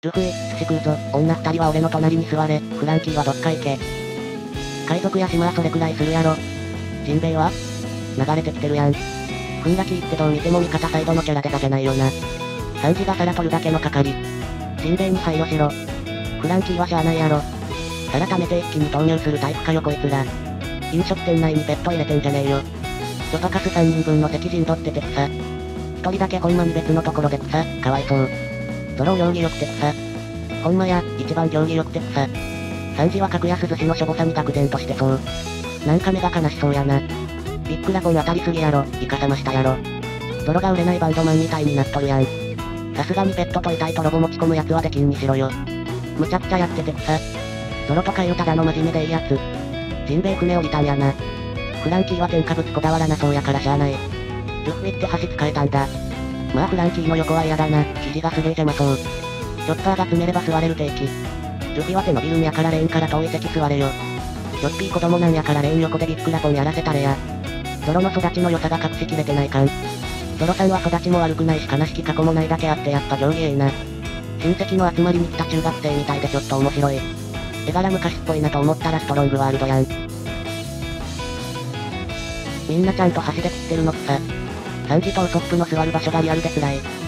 ルフィ、寿司食うぞ。女二人は俺の隣に座れ。フランキーはどっか行け。海賊や島はそれくらいするやろ。ジンベエは流れてきてるやん。フンラキーってどう見ても味方サイドのキャラデカじゃないよな。サンジが皿取るだけの係。ジンベエに配慮しろ。フランキーはしゃあないやろ。皿溜めて一気に投入するタイプかよこいつら。飲食店内にペット入れてんじゃねえよ。ソパカス3人分の席陣取ってて草。一人だけほんまに別のところで草。かわいそう。ゾロ行儀よくて草。ほんまや、一番行儀よくて草。サンジは格安寿司のしょぼさに愕然としてそう。なんか目が悲しそうやな。ビッグラボン当たりすぎやろ、イカサマしたやろ。ゾロが売れないバンドマンみたいになっとるやん。さすがにペットと遺体とロボ持ち込むやつはできんにしろよ。むちゃくちゃやってて草。ゾロとかいうただの真面目でいいやつ。ジンベエ船降りたんやな。フランキーは添加物こだわらなそうやからしゃあない。ルフィって橋使えたんだ。まあフランキーの横は嫌だな、肘がすげえ邪魔そう。チョッパーが詰めれば座れる定期。ルフィは手伸びるんやからレーンから遠い席座れよ。チョッピー子供なんやからレーン横でビッグラボンやらせたれや。ゾロの育ちの良さが隠しきれてないかん。ゾロさんは育ちも悪くないし悲しき過去もないだけあってやっぱ行儀ええな。親戚の集まりに来た中学生みたいでちょっと面白い。絵柄昔っぽいなと思ったらストロングワールドやん。みんなちゃんと端で切ってるのくさ。サンジとウソップの座る場所がリアルで辛い。